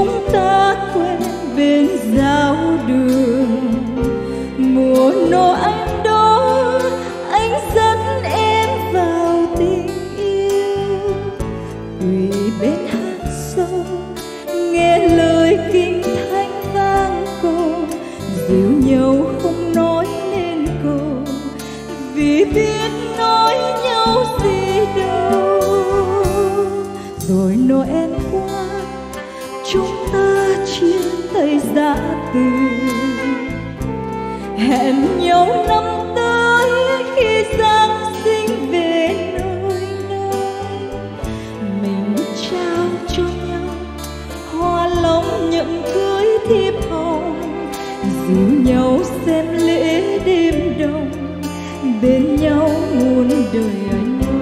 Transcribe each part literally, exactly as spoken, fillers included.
chúng ta quen bên giao đường. Mùa Noel đó anh dẫn em vào tình yêu, quỳ bên hang sông nghe lời kinh thánh vang cầu, dìu nhau không nói nên câu, vì biết nói nhau gì đâu. Rồi Noel qua chúng ta chia tay ra từ, hẹn nhau năm tới khi Giáng sinh về nơi đây. Mình trao cho nhau hoa long nhẫn cưới thiệp hồng, dìu nhau xem lễ đêm đông, bên nhau muôn đời anh ơi.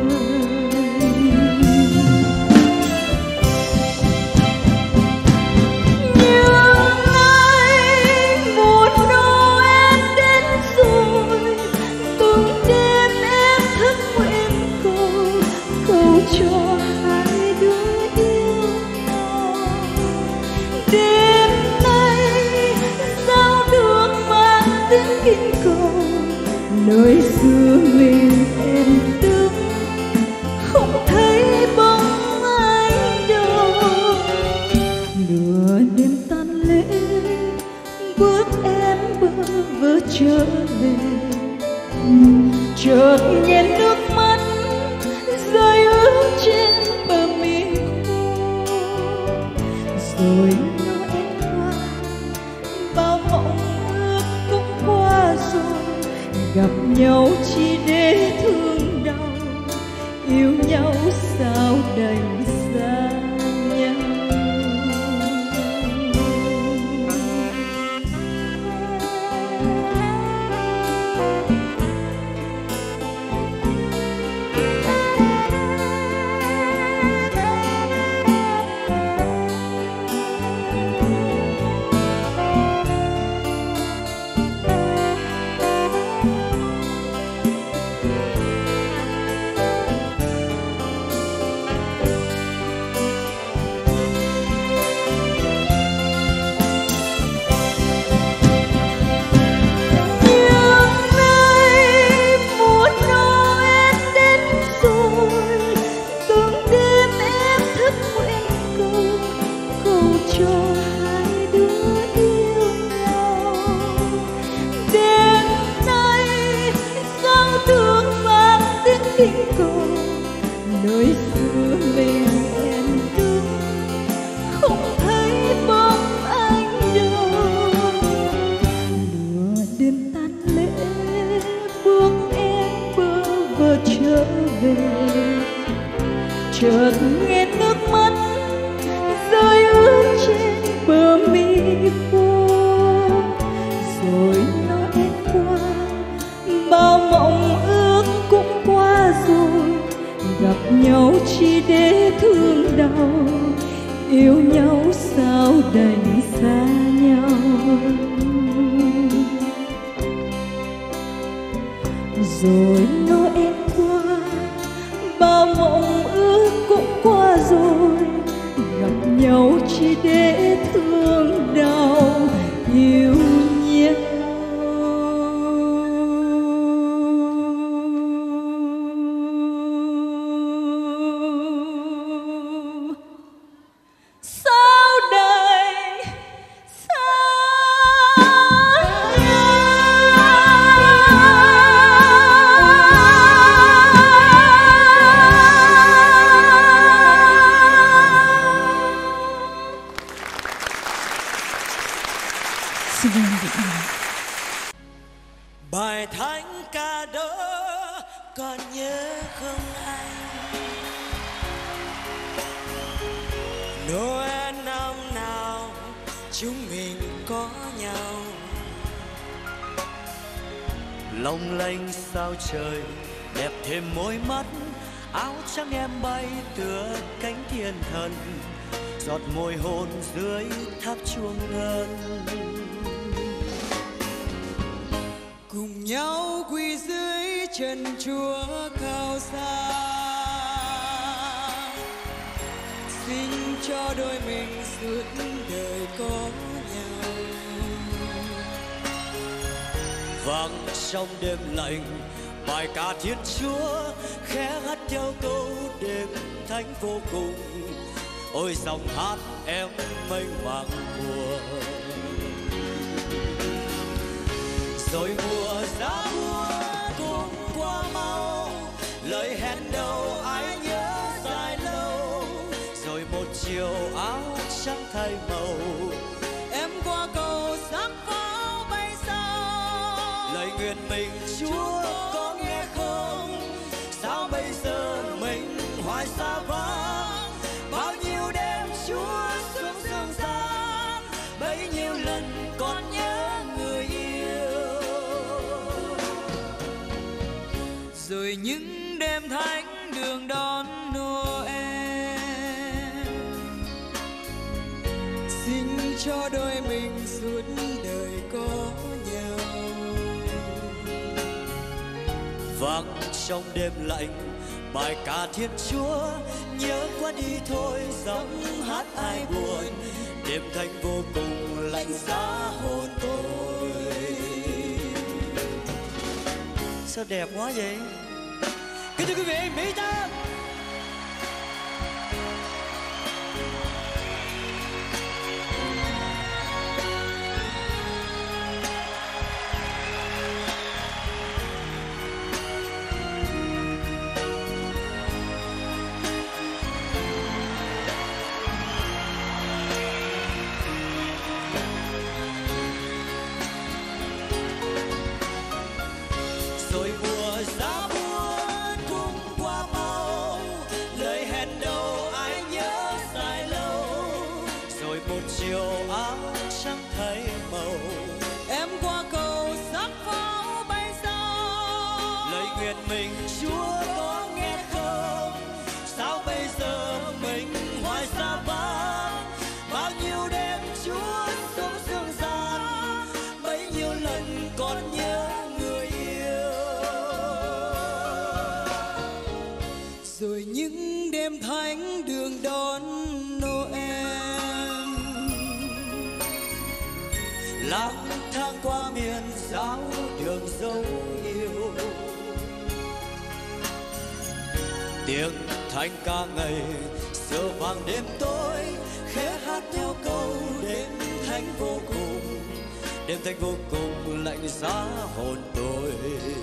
Cho hai đứa yêu nhau, đêm nay sao đường mang tiếng kinh cầu, nơi xưa mình em đứng không thấy bóng anh đâu. Nửa đêm tan lễ bước em bơ vơ trở về, chợt nghe nước mắt rơi ướt trên bờ mi khô. Rồi Noel qua bao mộng ước cũng qua rồi, gặp nhau chỉ để thương đau, yêu nhau sao đành xa nhau. Nơi xưa mình em đứng không thấy bóng anh đâu. Lửa đêm tan lễ bước em bơ vơ trở về, chợt nghe nước mắt rơi ướt trên bờ mi khô. Rồi Noel qua bao mộng ước cũng qua rồi, gặp nhau chỉ để thương đau, yêu nhau sao đành xa nhau. Rồi Noel qua bao mộng ước cũng qua rồi, gặp nhau chỉ để thương đau, yêu nhau. Bài thánh ca đó còn nhớ không anh? Noel năm nào chúng mình có nhau, long lanh sao trời đẹp thêm môi mắt, áo trắng em bay tựa cánh thiên thần, giọt môi hôn dưới tháp chuông ngân. Cùng nhau quỳ dưới chân Chúa cao xa, xin cho đôi mình suốt đời có nhau. Vang trong đêm lạnh bài ca Thiên Chúa khẽ hát theo câu đêm thánh vô cùng. Ôi dòng hát em mênh mang buồn, rồi mùa giá mưa cũng qua mau, lời hẹn đầu ai nhớ dài lâu. Rồi một chiều áo trắng thay màu, em qua cầu sắc pháo bay xa. lời nguyện mình Chúa có nghe không? Sao bây giờ mình hoài xa vắng? Bao nhiêu đêm Chúa xuống dương gian, bấy nhiêu lần còn nhớ người yêu. Rồi những đêm thánh đường đón Noel, xin cho đôi mình suốt đời có nhau. Vang trong đêm lạnh bài ca Thiên Chúa nhớ qua đi thôi, giọng hát ai buồn. Đêm thanh vô cùng lạnh giá hồn tôi. Sao đẹp quá vậy? Kính thưa quý vị, Mỹ Tâm. Rồi mùa giá buồn cũng qua mau, lời hẹn đầu ai nhớ dài lâu. Rồi một chiều áo trắng thay màu, Em qua cầu sắc pháo bay xa. lời nguyện mình Chúa có nghe không? Sao bây giờ mình hoài xa vắng? Bao nhiêu đêm Chúa xuống dương gian, bấy nhiêu lần còn nhớ người yêu. Rồi những đêm thánh đường đón Noel, Lang thang qua miền giáo đường dấu yêu, tiếng thanh ca ngày xưa vang đêm tối, khẽ hát theo câu đêm thánh vô cùng. Đêm thánh vô cùng lạnh giá hồn tôi.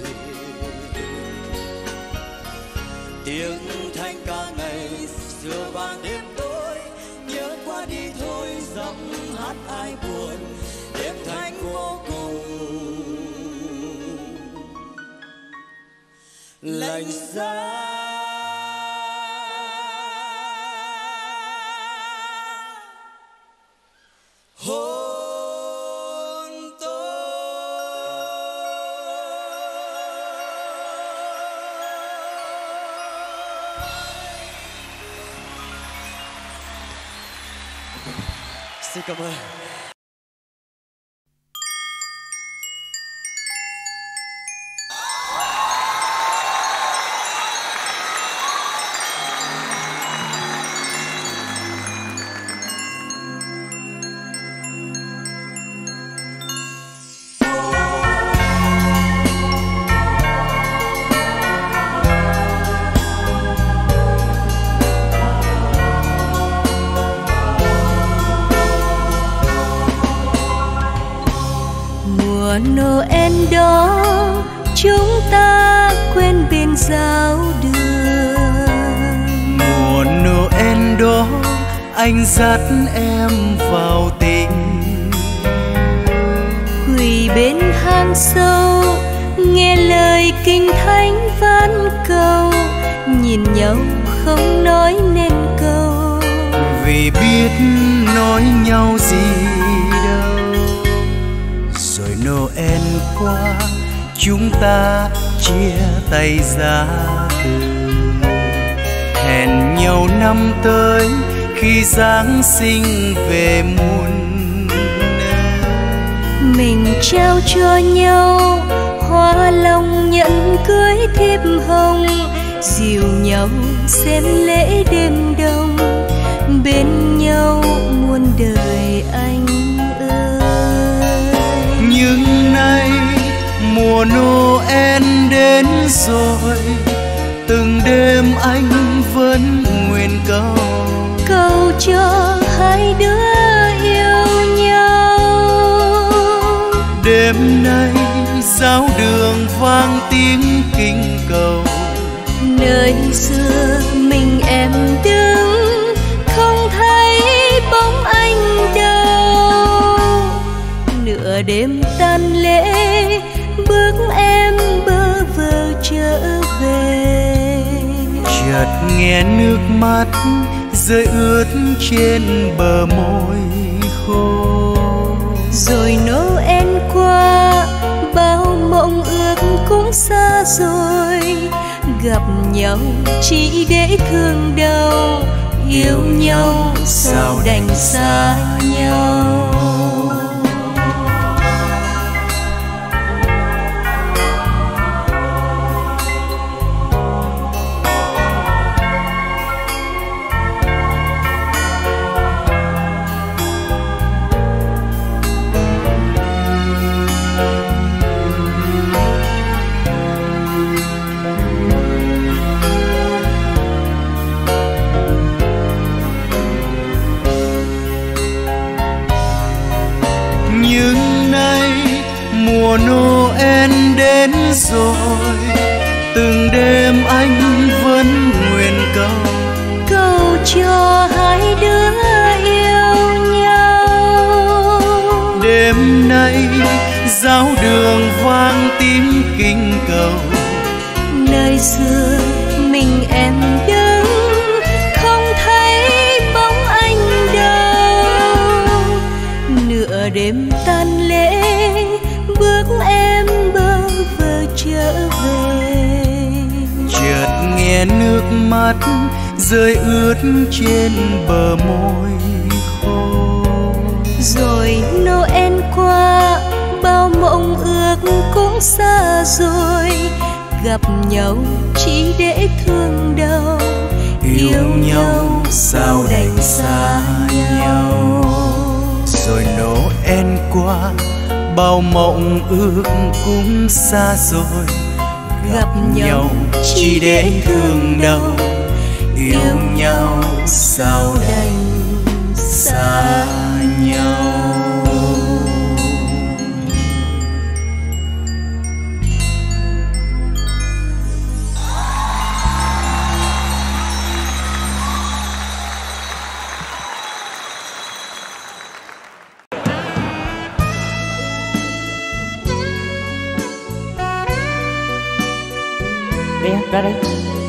Tiếng thanh ca ngày xưa vang đêm tối, nhớ qua đi thôi giọng hát ai buồn. Đêm thanh vô cùng lạnh giá hồn tôi. Xin cảm ơn. Mùa Noel đó chúng ta quên bên giáo đường. Mùa Noel đó anh dắt em vào tình, Quỳ bên hang sâu nghe lời kinh thánh van cầu, nhìn nhau không nói nên câu, vì biết nói nhau gì đâu. Rồi Noel qua chúng ta chia tay ra từ, hẹn nhau năm tới khi Giáng sinh về muôn nơi. mình trao cho nhau hoa long nhẫn cưới thiệp hồng, dìu nhau xem lễ đêm đông, bên nhau muôn đời anh ơi. Nhưng nay mùa Noel đến rồi, từng đêm anh vẫn nguyện cầu cầu cho hai đứa yêu nhau. Đêm nay giáo đường vang tiếng kinh cầu, nơi xưa mình em đứng không thấy bóng anh đâu. Nửa đêm tan lễ bước em bơ vơ trở về, chợt nghe nước mắt rơi ướt trên bờ môi khô. Rồi Noel qua bao mộng ước cũng xa rồi, gặp nhau chỉ để thương đau, yêu nhau sao đành xa nhau. Mùa Noel đến rồi, từng đêm anh vẫn nguyện cầu cầu cho hai đứa yêu nhau. Đêm nay giáo đường vang tiếng kinh cầu, nơi xưa mình em đứng không thấy bóng anh đâu. Nửa đêm tan lễ bước em bơ vơ trở về, chợt nghe nước mắt rơi ướt trên bờ môi khô. Rồi Noel qua bao mộng ước cũng xa rồi, gặp nhau chỉ để thương đau, yêu, yêu nhau sao đành xa nhau. Rồi Noel qua bao mộng ước cũng xa rồi, gặp nhau chỉ để thương đau, yêu nhau sao đành xa nhau. Ra đây.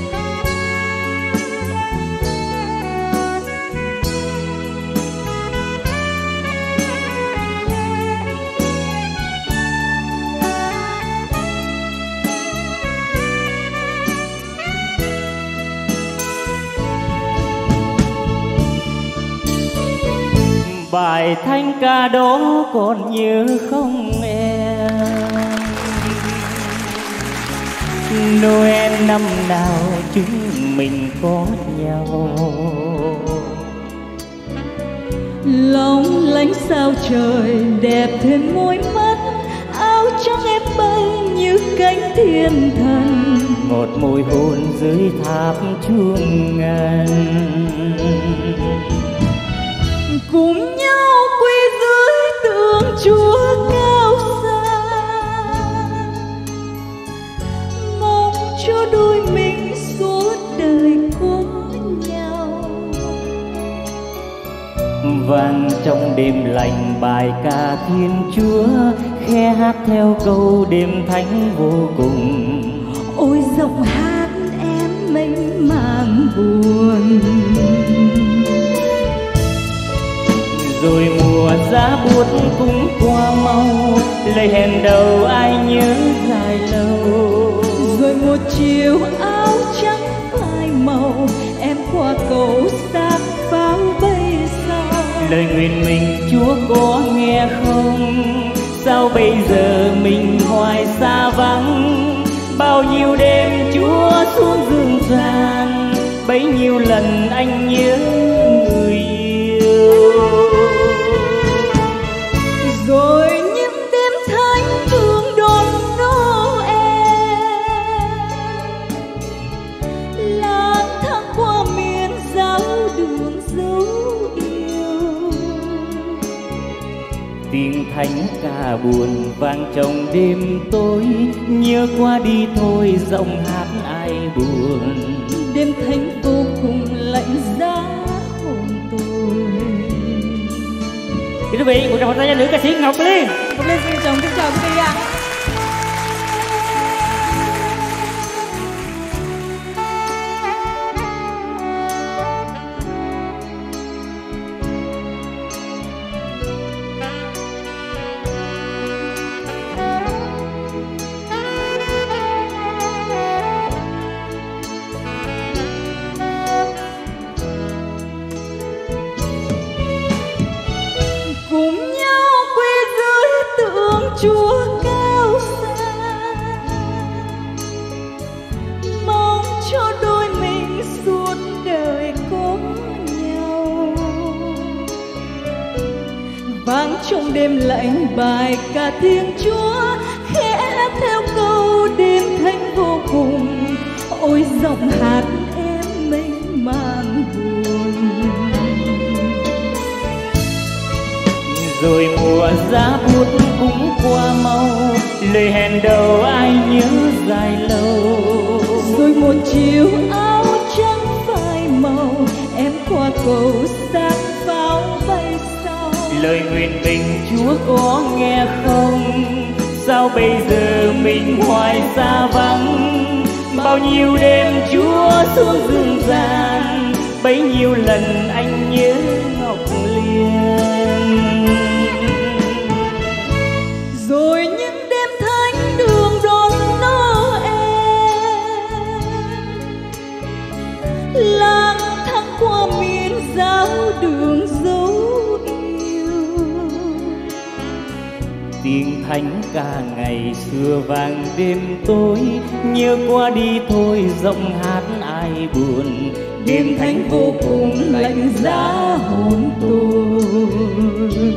Bài thanh ca đó còn nhớ không em? Noel năm nào chúng mình có nhau, long lánh sao trời đẹp thêm môi mắt, áo trắng em bay như cánh thiên thần, một môi hôn dưới tháp chuông ngân, cùng nhau quỳ dưới tượng Chúa cao xa, mong cho đôi mình suốt đời có nhau. Vang trong đêm lạnh bài ca Thiên Chúa, khe hát theo câu đêm thánh vô cùng. Ôi giọng hát em mênh mang buồn, rồi mùa giá buốt cũng qua mau, lời hẹn đầu ai nhớ dài lâu. Rồi một chiều áo trắng phai màu, em qua cầu xác pháo bay sao. Lời nguyện mình Chúa có nghe không? Sao bây giờ mình hoài xa vắng? Bao nhiêu đêm Chúa xuống dương gian, bấy nhiêu lần anh nhớ người thánh ca buồn vang trong đêm tối, nhớ qua đi thôi giọng hát ai buồn. Đêm thánh vô cùng lạnh giá hồn tôi. Thưa quý vị, một tràng pháo tay cho nữ ca sĩ Ngọc Liên. Ngọc Liên xin chồng kính chào quý vị ạ. Chúa cao xa, mong cho đôi mình suốt đời có nhau. Vang trong đêm lạnh bài ca Thiên Chúa, khẽ hát theo câu đêm thánh vô cùng. Ôi giọng hát em mênh mang buồn. Rồi mùa giá buốt cũng qua mau, lời hẹn đầu ai nhớ dài lâu. Rồi một chiều áo trắng phai màu, em qua cầu sáng pháo bay sau. Lời nguyện tình Chúa có nghe không? Sao bây giờ mình hoài xa vắng? Bao nhiêu đêm Chúa xuống dương gian, bấy nhiêu lần anh nhớ Ngọc Liên. Rồi những đêm thánh đường đón Noel, lang thang qua miền giáo đường dấu yêu. Tiếng thánh ca ngày xưa vang đêm tối, nhớ qua đi thôi giọng hát ai buồn. Đêm thánh vô cùng lạnh giá hồn tôi.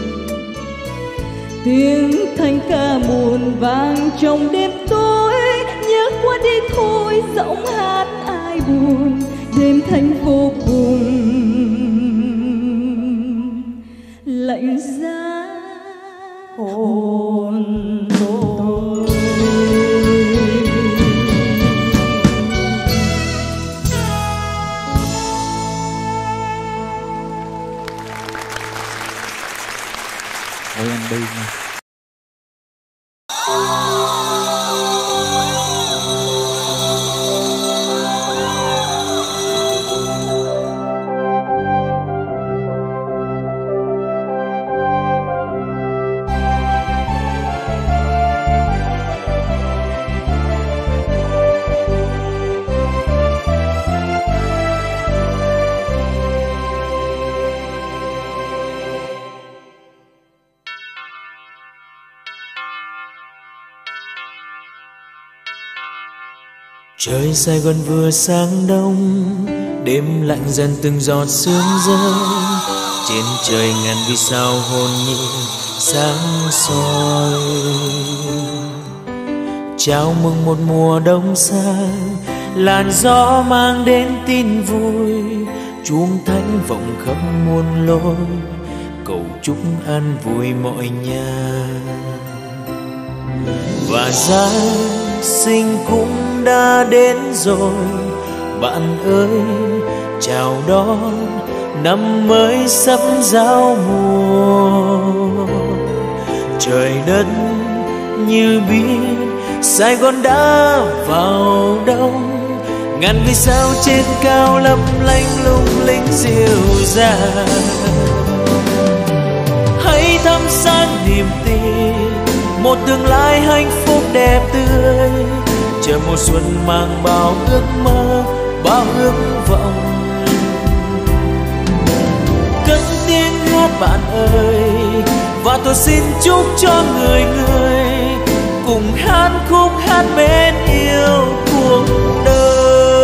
Tiếng thanh ca buồn vang trong đêm tối, nhớ qua đi thôi giọng hát ai buồn. Đêm thánh vô cùng lạnh giá hồn tôi. Ôi anh đi nha. Trời Sài Gòn vừa sáng đông, đêm lạnh dần từng giọt sương rơi. Trên trời ngàn vì sao hồn nhiên sáng soi. Chào mừng một mùa đông xa, làn gió mang đến tin vui. Chuông thánh vọng khắp muôn lối, cầu chúc an vui mọi nhà. Và Giáng sinh cũng đã đến rồi, bạn ơi chào đón năm mới sắp giao mùa. Trời đất như biết Sài Gòn đã vào đông, ngàn vì sao trên cao lấp lánh lung linh dịu dàng. Hãy thắp sáng niềm tin, một tương lai hạnh phúc đẹp tươi. Chờ mùa xuân mang bao ước mơ, bao ước vọng. Cất tiếng hát bạn ơi, và tôi xin chúc cho người người cùng hát khúc hát bên yêu cuộc đời.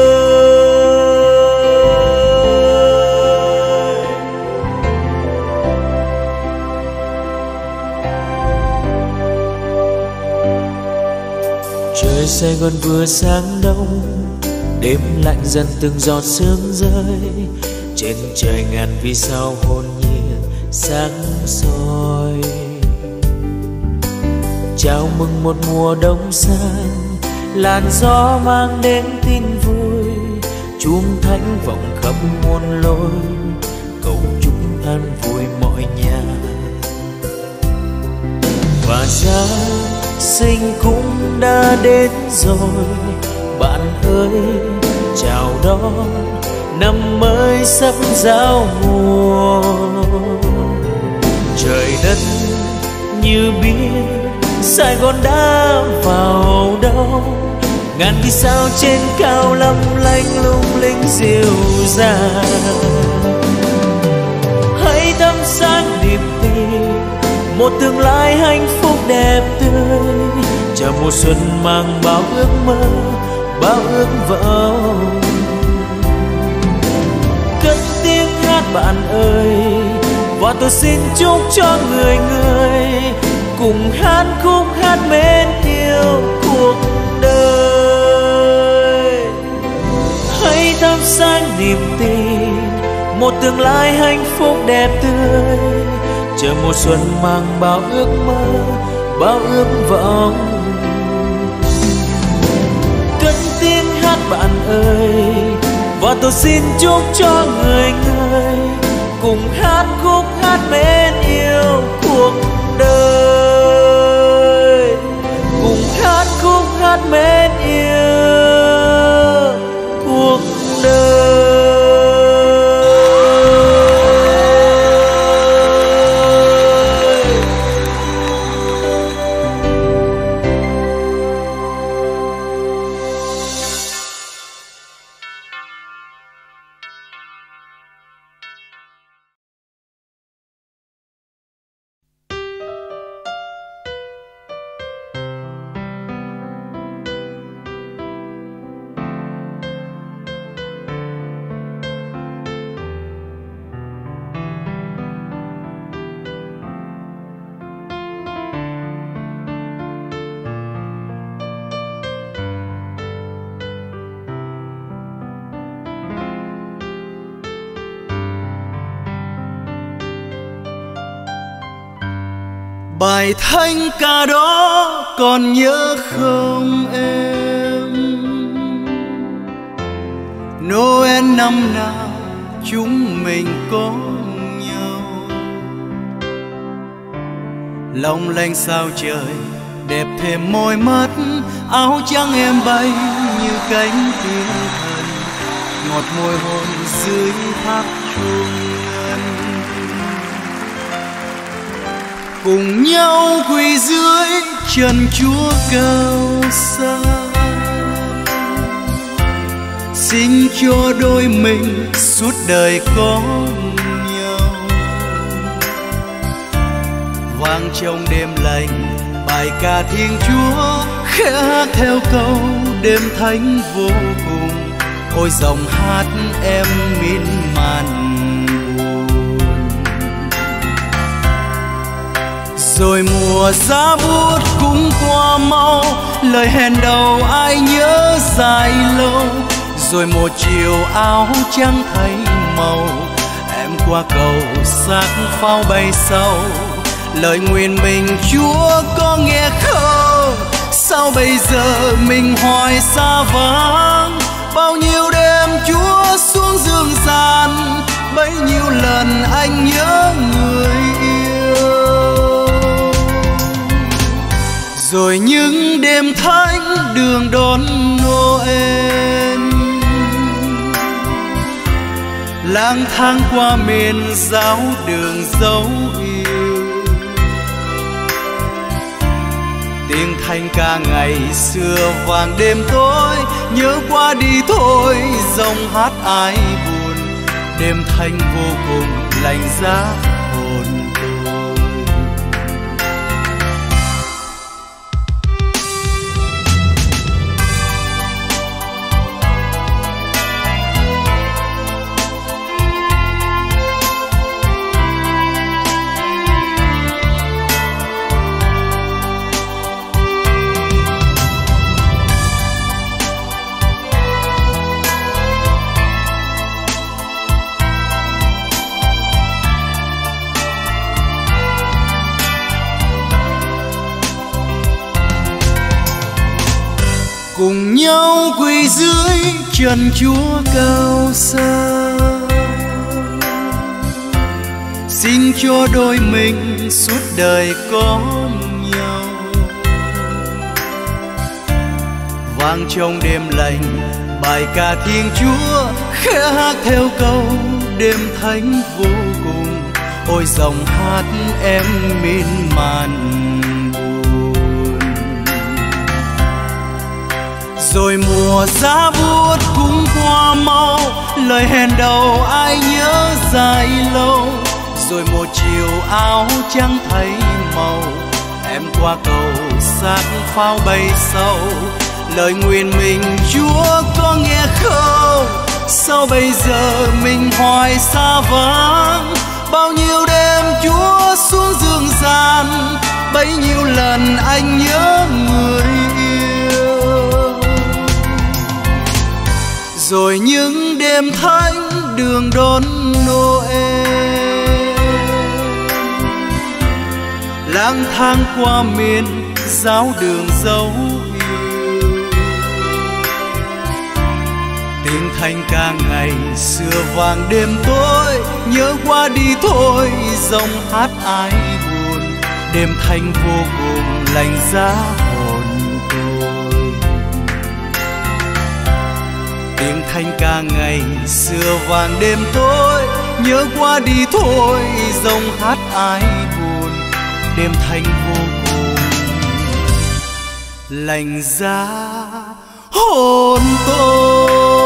Trời Sài Gòn vừa sáng đông, đêm lạnh dần từng giọt sương rơi. Trên trời ngàn vì sao hồn nhiên sáng soi. chào mừng một mùa đông sang, làn gió mang đến tin vui, chuông thánh vọng khắp muôn lối, cầu chúc an vui mọi nhà. Và Giáng sinh cũng đã đến rồi, bạn ơi chào đón năm mới sắp giao mùa. Trời đất như biết Sài Gòn đã vào đâu, ngàn vì sao trên cao lấp lánh lung linh dịu dàng. Hãy thắp sáng niềm tin, một tương lai hạnh phúc đẹp tươi, chờ mùa xuân mang bao ước mơ, bao ước vọng. Cất tiếng hát bạn ơi, và tôi xin chúc cho người người cùng hát khúc hát mến yêu cuộc đời. Hãy thắp sáng niềm tin, một tương lai hạnh phúc đẹp tươi, chờ mùa xuân mang bao ước mơ, bao ước vọng. Cất tiếng hát bạn ơi, và tôi xin chúc cho người người cùng hát khúc hát mến yêu cuộc đời, cùng hát khúc hát mến yêu cuộc đời. Bài thánh ca đó còn nhớ không em? Noel năm nào chúng mình có nhau, long lanh sao trời đẹp thêm môi mắt, áo trắng em bay như cánh thiên thần, ngọt môi hôn dưới tháp chuông ngân. Cùng nhau quỳ dưới chân Chúa cao xa, xin cho đôi mình suốt đời có nhau. Vang trong đêm lành bài ca Thiên Chúa, khẽ hát theo câu đêm thánh vô cùng. Ôi dòng hát em miên man rồi mùa giá buốt cũng qua mau, lời hẹn đầu ai nhớ dài lâu. Rồi một chiều áo trắng thay màu, em qua cầu xác pháo bay sau. Lời nguyện mình Chúa có nghe không? Sao bây giờ mình hoài xa vắng? Bao nhiêu đêm Chúa xuống dương gian, bấy nhiêu lần anh nhớ người yêu. Rồi những đêm thánh đường đón Noel, lang thang qua miền giáo đường dấu yêu. Tiếng thanh ca ngày xưa vàng đêm tối, nhớ qua đi thôi dòng hát ai buồn. Đêm thanh vô cùng lạnh giá hồn tôi. nhau quỳ dưới chân Chúa cao xa, xin cho đôi mình suốt đời có nhau. Vang trong đêm lành bài ca Thiên Chúa, khẽ hát theo câu đêm thánh vô cùng. Ôi dòng hát em miên man buồn. Rồi mùa giá buốt cũng qua mau, lời hẹn đầu ai nhớ dài lâu. Rồi một chiều áo trắng thấy màu, em qua cầu sát pháo bay sâu. Lời nguyện mình Chúa có nghe không? Sao bây giờ mình hoài xa vắng? Bao nhiêu đêm Chúa xuống dương gian, bấy nhiêu lần anh nhớ người yêu. Rồi những đêm thánh đường đón Noel, lang thang qua miền giáo đường dấu yêu. Tiếng thanh ca ngày xưa vang đêm tối, nhớ qua đi thôi dòng hát ai buồn. Đêm thanh vô cùng lạnh giá hồn tôi. Tiếng thanh ca ngày xưa vang đêm tối, nhớ qua đi thôi dòng hát ai buồn. Đêm thanh vô cùng lạnh giá hồn tôi.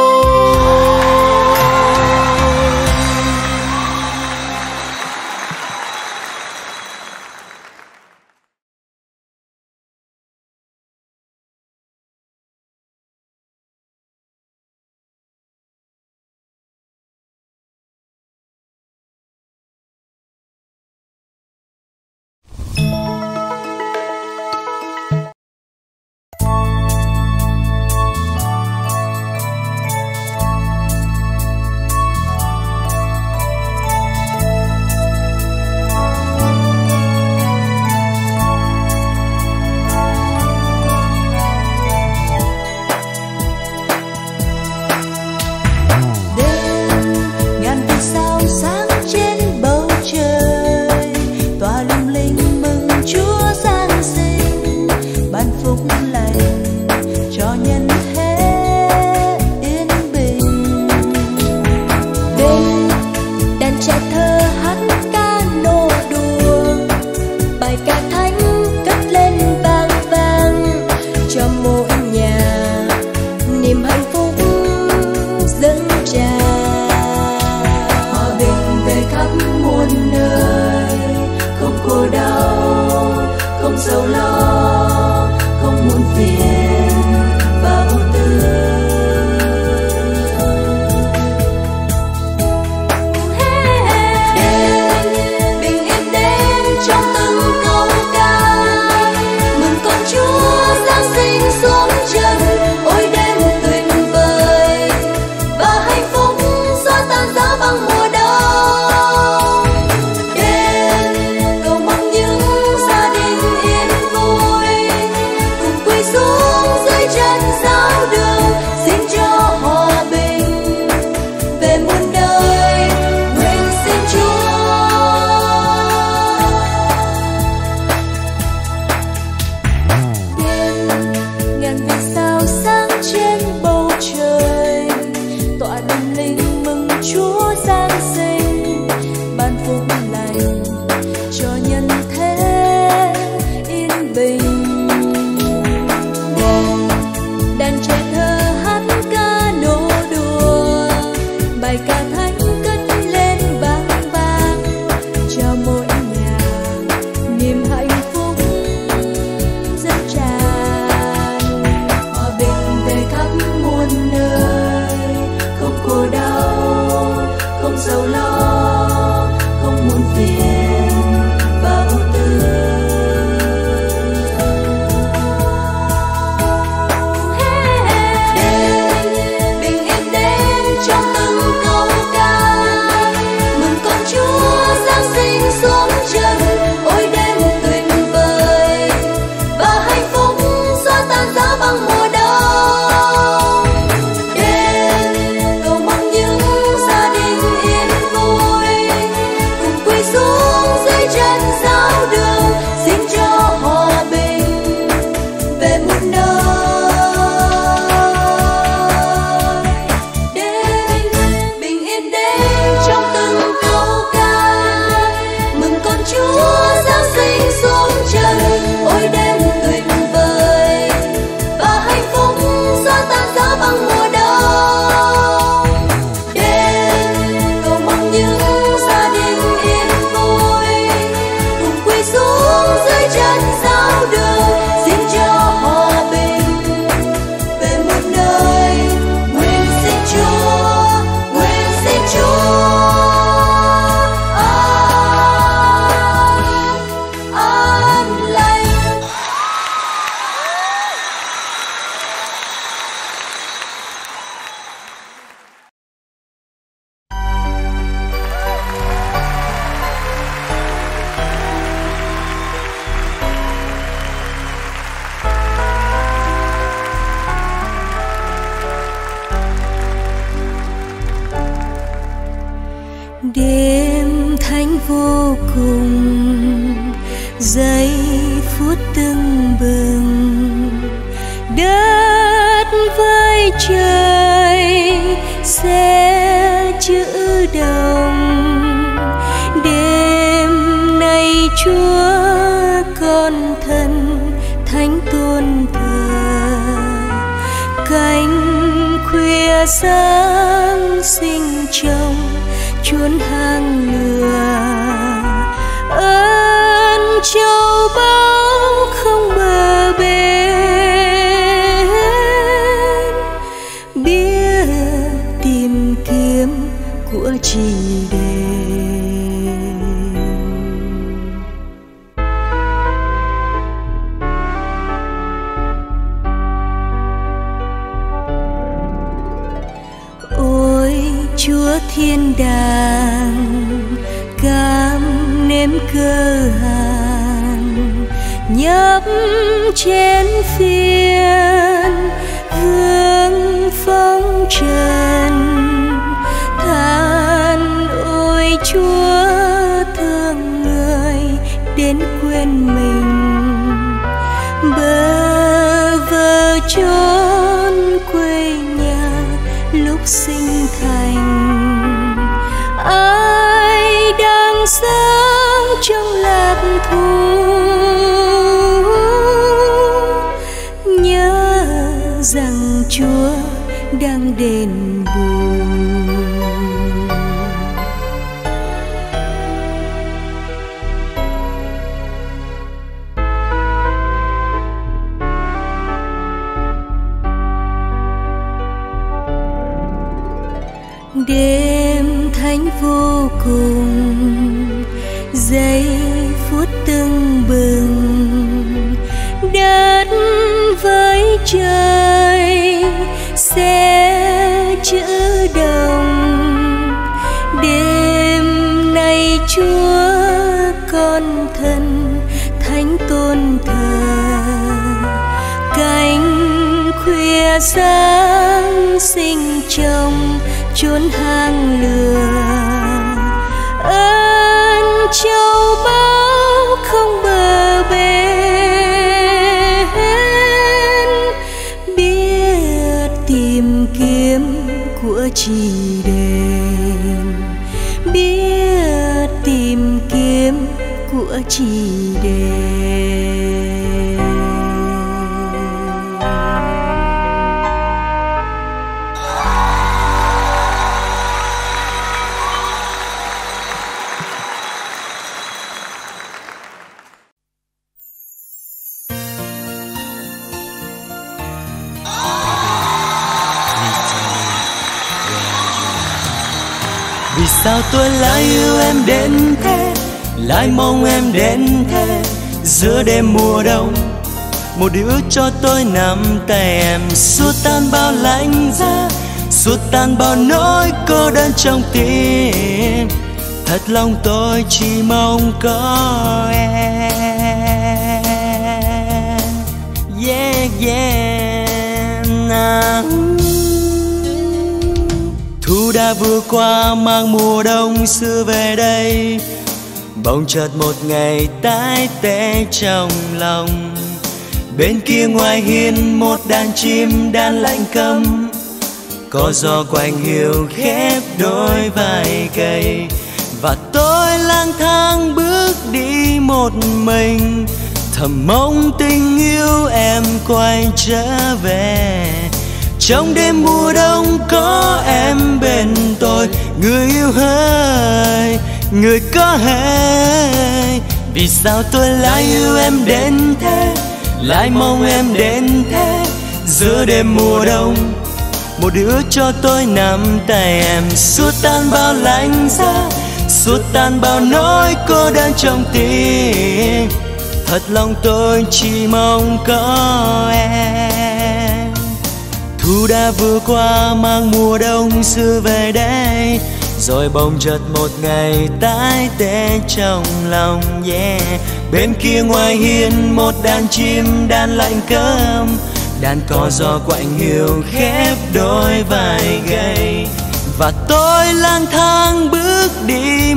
Bình yên đến trong từng câu ca. Đêm thánh vô cùng, giây phút tưng bừng, đất với trời sẽ chữ đồng. Đêm nay Chúa con thân thánh tôn thờ, cánh khuya sáng sinh trong chốn hang lửa. Ơn châu báu không bờ bến, biết tìm kiếm của trì đền. Ôi Chúa thiên đàng, cam nếm cơ hàn, nhấp chén phiền hương phong trần. Than ôi Chúa thương người đến quên mình, bơ vơ chốn quê nhà lúc sinh thành. Ai đang sống trong lạc thú, nhớ rằng Chúa đang đền bù. Đêm thánh vô cùng, giây phút tưng bừng, đất với trời sẽ chữ đồng. Đêm nay Chúa con thân thánh tôn thờ, cánh khuya sáng sinh trong chốn hang lửa. Ơn châu báu không bờ bến, biết tìm kiếm của trì đền, biết tìm kiếm của trì đền. Vì sao tôi lại yêu em đến thế, lại mong em đến thế. Giữa đêm mùa đông, một điều ước cho tôi nắm tay em, xua tan bao lạnh giá, xua tan bao nỗi cô đơn trong tim. Thật lòng tôi chỉ mong có em. Yeah yeah nah. Thu đã vừa qua mang mùa đông xưa về đây, bỗng chợt một ngày tái tê trong lòng. Bên kia ngoài hiên một đàn chim đan lạnh câm, có gió quạnh hiu khép đôi vai cây. Và tôi lang thang bước đi một mình, thầm mong tình yêu em quay trở về. Trong đêm mùa đông có em bên tôi, người yêu ơi, người có hay. Vì sao tôi lại yêu em đến thế, lại mong em đến thế. Giữa đêm mùa đông, một điều ước cho tôi nắm tay em, xua tan bao lạnh giá, xua tan bao nỗi cô đơn trong tim. Thật lòng tôi chỉ mong có em. Thu đã vừa qua mang mùa đông xưa về đây, rồi bỗng chợt một ngày tái tê trong lòng. Yeah. Bên kia ngoài hiên một đàn chim đan lạnh câm, đàn cò gió quạnh hiu khép đôi vai gầy. Và tôi lang thang bước đi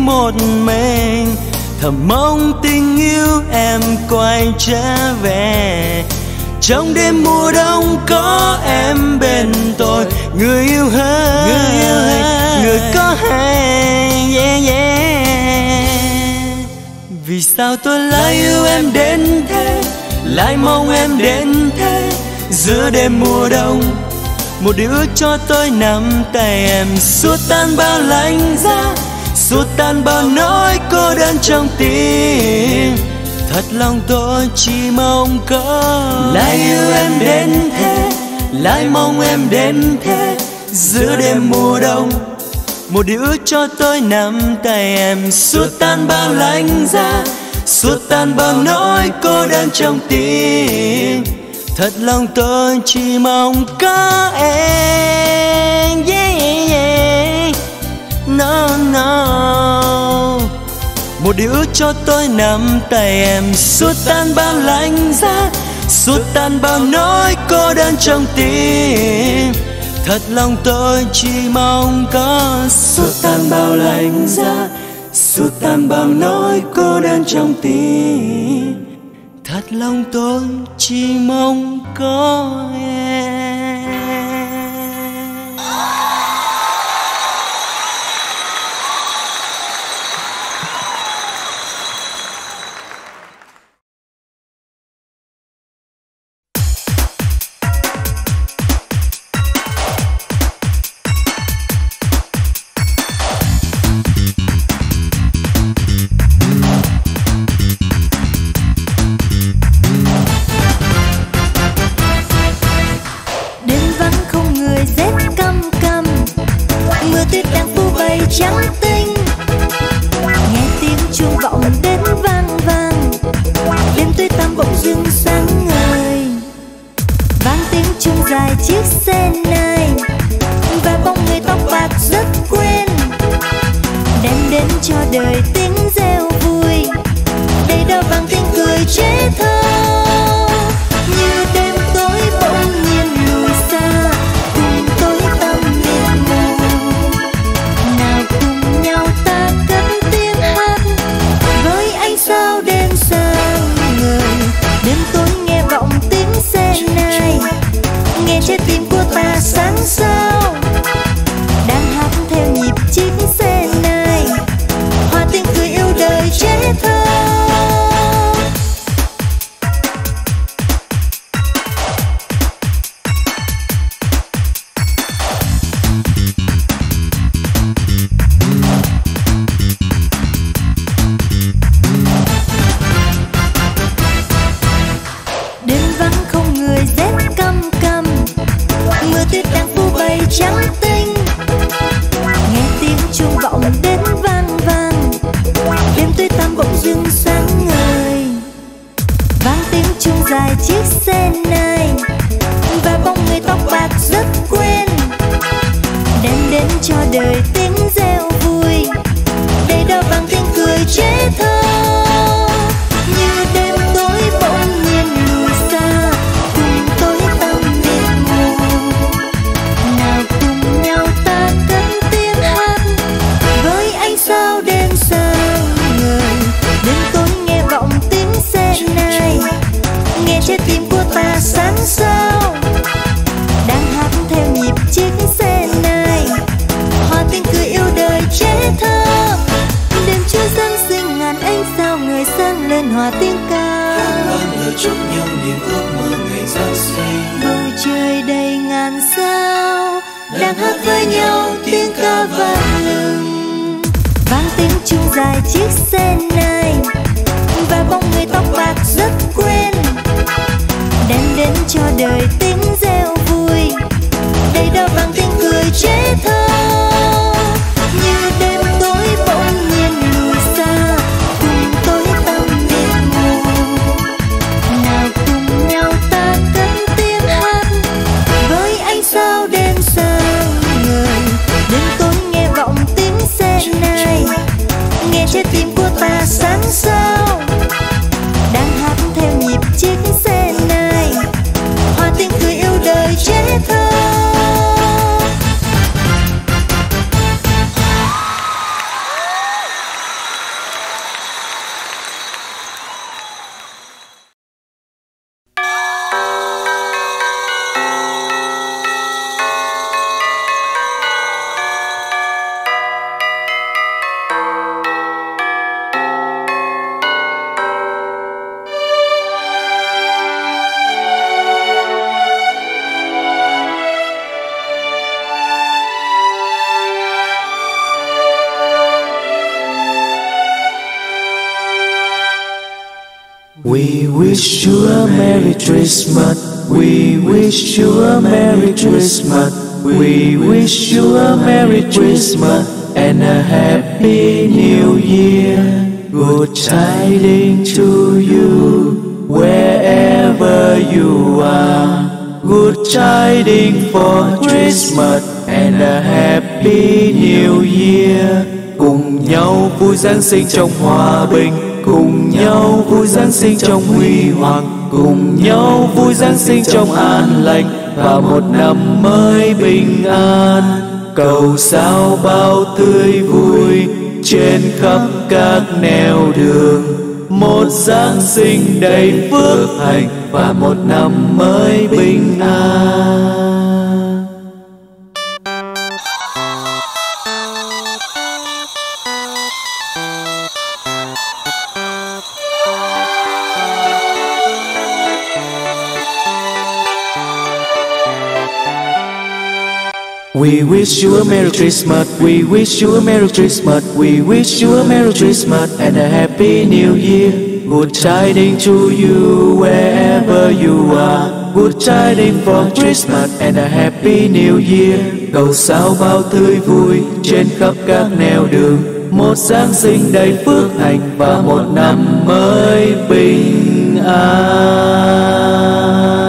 một mình, thầm mong tình yêu em quay trở về. Trong đêm mùa đông có em bên tôi, người yêu hỡi, người, yêu hỡi, người có hay, yeah, yeah. Vì sao tôi lại yêu em đến thế, lại mong em đến thế. Giữa đêm mùa đông, một điều ước cho tôi nắm tay em, xua tan bao lạnh giá, xua tan bao nỗi cô đơn trong tim. Thật lòng tôi chỉ mong có lại yêu em đến thế, lại mong em đến thế. Giữa đêm mùa đông, một điều ước cho tôi nắm tay em, xua tan bao lạnh giá, xua tan bao nỗi cô đơn trong tim. Thật lòng tôi chỉ mong có em, yeah, yeah. No, no. Một điều ước cho tôi nắm tay em, xua tan bao lạnh giá, xua tan bao nỗi cô đơn trong tim. Thật lòng tôi chỉ mong có xua tan bao lạnh giá, xua tan bao nỗi cô đơn trong tim. Thật lòng tôi chỉ mong có em. Trắng tinh nghe tiếng chuông vọng đến vang vang, đêm tối tăm bỗng dưng sáng ngời, vang tiếng chuông dài chiếc xe này và bóng người tóc bạc rất quen, đem đến cho đời tiếng reo vui, đầy đâu vang tiếng cười trẻ thơ. Như đêm tối bỗng nhiên lùi xa, cùng tối tăm mịt mù, nào cùng nhau ta cất tiếng hát với ánh sao đêm sáng ngời. Đêm tối nghe vọng tiếng xe này, nghe trái tim của ta sáng sao đang hát theo nhịp chiếc xe này, hòa tiếng cười yêu đời trẻ thơ. Trắng tinh nghe tiếng chuông vọng đến vang vang, đêm tối tăm bỗng dưng sáng ngời, vang tiếng chuông dài chiếc xe này và bóng người tóc bạc rất quen, đem đến cho đời tiếng reo vui, đầy đâu vang tiếng cười trẻ thơ. Như đêm tối bỗng nhiên lùi xa, cùng tối tăm mịt mù, nào cùng nhau ta cất tiếng hát với ánh sao đêm sáng ngời. Đêm tối nghe vọng tiếng xe này, nghe trái tim của ta sáng sao đang hát theo nhịp chiếc xe này, hòa tiếng cười yêu đời trẻ thơ. Đêm trưa Giáng sinh ngàn ánh sao người sáng lên hòa tiếng ca, lời chúc nhau niềm ước mơ ngày Giáng sinh. bầu trời đầy ngàn sao đang hát với nhau tiếng ca vang lừng, vang tiếng chuông dài chiếc xe này và bóng người tóc bạc rất quen, đem đến cho đời tiếng reo vui, đầy đâu vang tiếng cười trẻ thơ. Như đêm tối bỗng nhiên lùi xa, cùng tối tăm mịt mù, nào cùng nhau ta cất tiếng hát với ánh sao đêm sáng ngời. Đêm tối nghe vọng tiếng xe này, nghe trái tim của ta sáng sao đang hát theo nhịp chiếc xe này, hòa tiếng cười yêu đời trẻ thơ. We wish you a Merry Christmas. We wish you a Merry Christmas. We wish you a Merry Christmas and a Happy New Year. Good tidings to you wherever you are. Good tidings for Christmas and a Happy New Year. Cùng nhau vui Giáng sinh trong hòa bình, cùng nhau vui Giáng sinh trong huy hoàng, cùng nhau vui Giáng sinh trong an lành và một năm mới bình an. Cầu sao bao tươi vui trên khắp các nẻo đường, một Giáng sinh đầy phước hạnh và một năm mới bình an. We wish you a Merry Christmas. We wish you a Merry Christmas. We wish you a Merry Christmas and a Happy New Year. Good tidings to you wherever you are. Good tidings for Christmas and a Happy New Year. Cầu sao bao tươi vui trên khắp các nẻo đường, một Giáng sinh đầy phước hạnh và một năm mới bình an.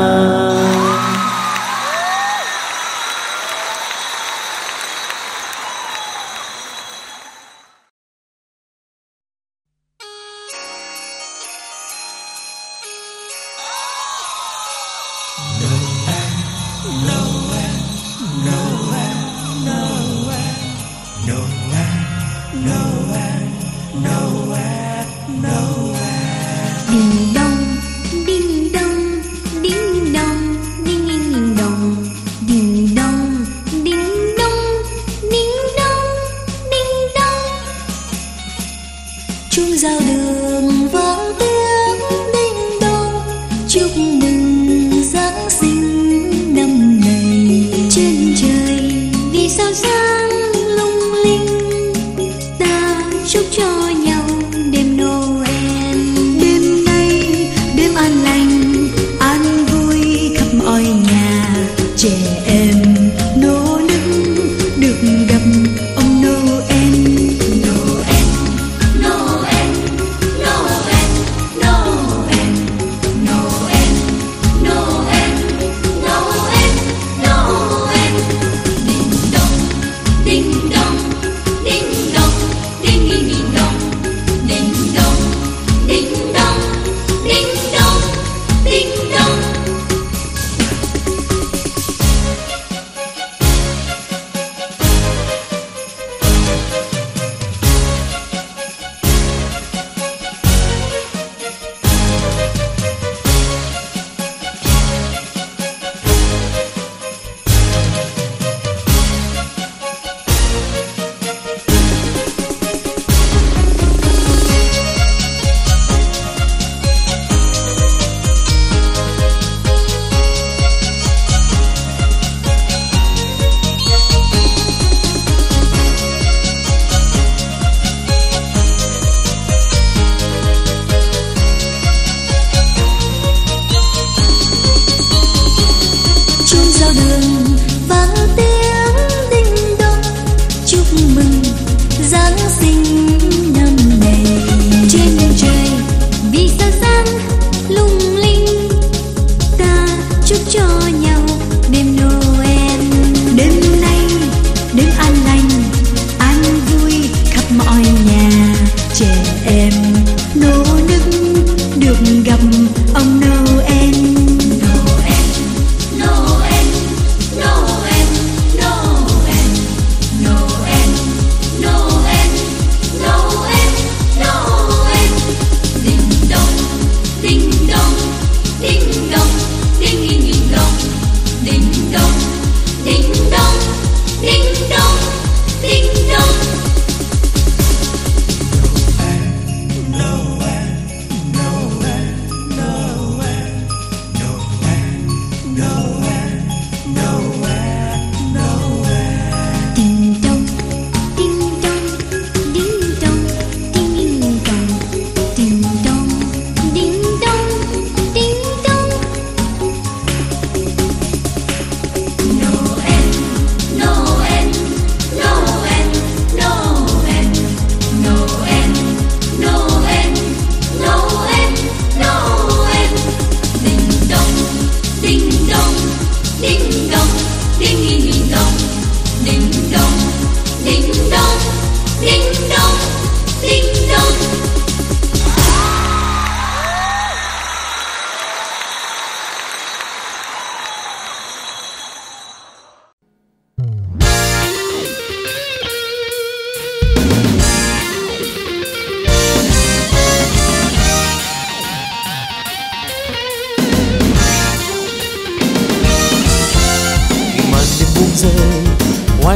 Noel, Noel, Noel,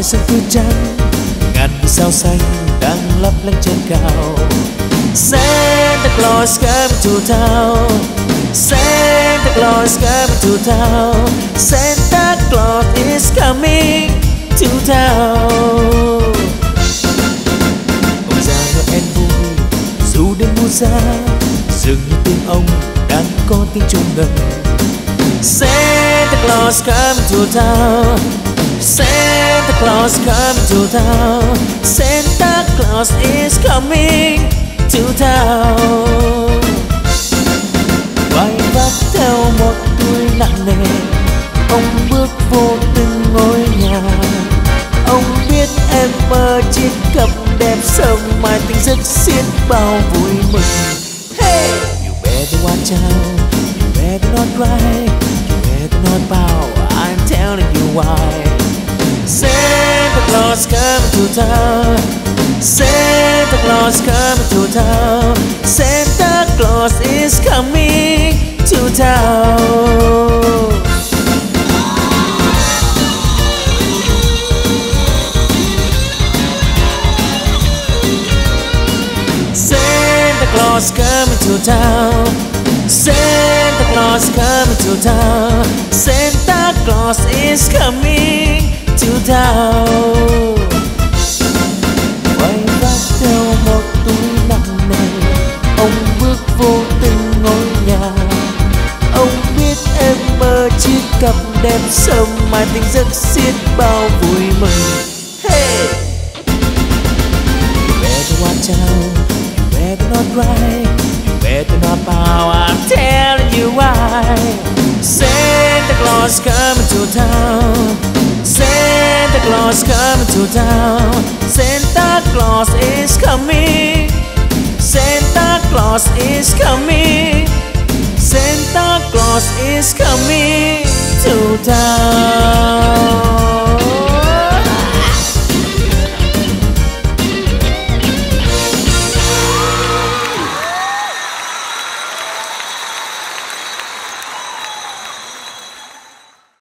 ngoài sân phía trắng ngàn vì sao xanh đang lấp lánh trên cao. Santa Claus coming to town, Santa Claus coming to town, Santa Claus is coming to town. Ông già Noel vui dù đêm mùa xa, dường như tiếng ông đang có tiếng chuông ngân. Santa Claus coming to town, Santa Claus coming to town, Santa Claus is coming to town. Quay vác theo một túi nặng nề, ông bước vô từng ngôi nhà. Ông biết em mơ chiếc cặp đẹp sớm mai tình giấc xiết bao vui mừng. Hey! You better watch out, you better not cry, you better not bow, I'm telling you why. Santa Claus coming to town, Santa Claus coming to town, Santa Claus is coming to town. Santa Claus coming to town, Santa Claus coming to town, Santa Claus is coming to town. Quay vác theo một túi nặng nề, ông bước vô từng ngôi nhà. Ông biết em mơ chiếc cặp đẹp sớm mai tình giấc xiết bao vui mừng. Hey! You better watch out, you better not cry, you better not bow, I'm telling you why. Santa Claus coming to town, Santa Claus coming to town, Santa Claus is coming, Santa Claus is coming, Santa Claus is coming to town.